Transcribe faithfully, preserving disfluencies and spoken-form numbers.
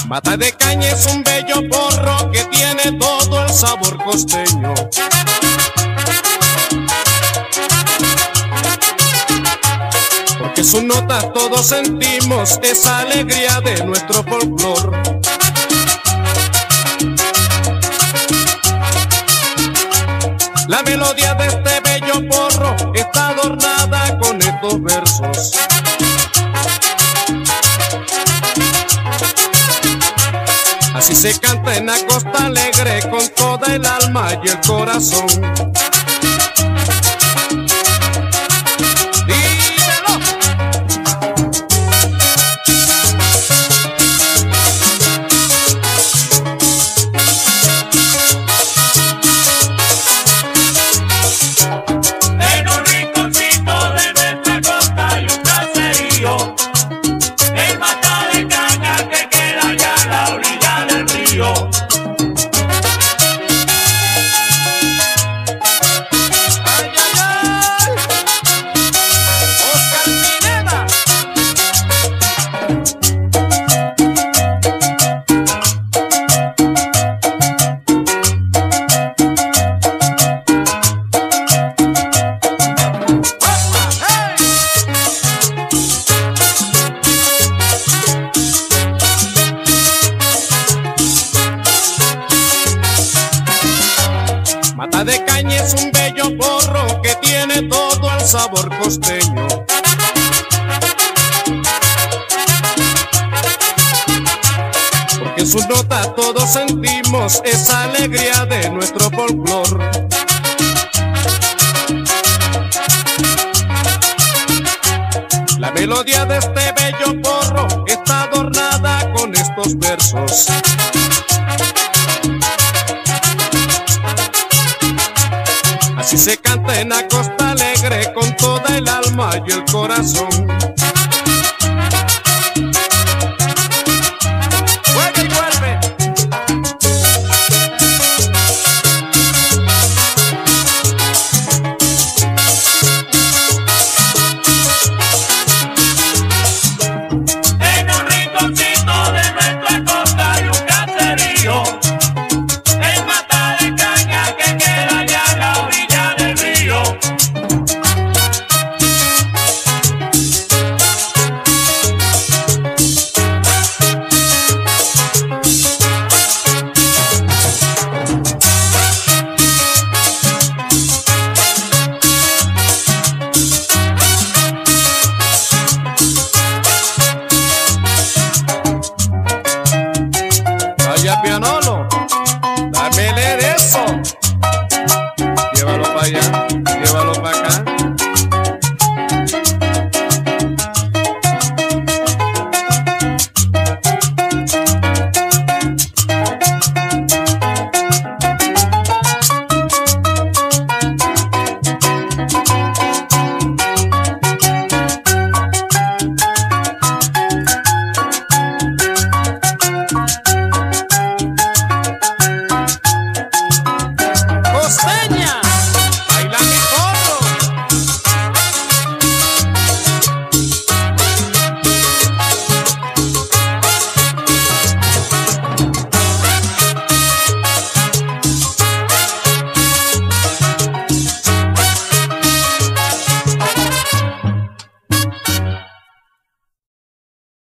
Mata de caña es un bello porro que tiene todo el sabor costeño. Porque sus notas todos sentimos esa alegría de nuestro folclor. La melodía de este bello porro está adornada con estos versos. Así se canta en la Costa Alegre con toda el alma y el corazón. ¡Dímelo! En un rinconcito de nuestra costa hay un caserío, el mata de caña que queda allá a la orilla del río. ¡Ay, ay, ay! ¡Oscar Pineda! Mata de caña es un bello porro que tiene todo el sabor costeño. Porque en sus notas todos sentimos esa alegría de nuestro folclor. La melodía de este bello porro está adornada con estos versos. Así se canta en la Costa Alegre con toda el alma y el corazón.